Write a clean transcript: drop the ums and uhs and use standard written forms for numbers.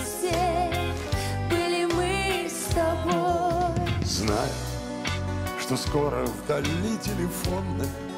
вместе были мы с тобой. Знаю, что скоро вдали телефонных